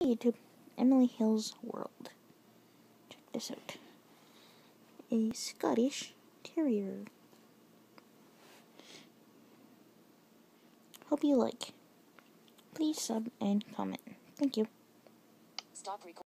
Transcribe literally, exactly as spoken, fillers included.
YouTube, Emily Hill's World. Check this out. A Scottish Terrier. Hope you like. Please sub and comment. Thank you. Stop recording.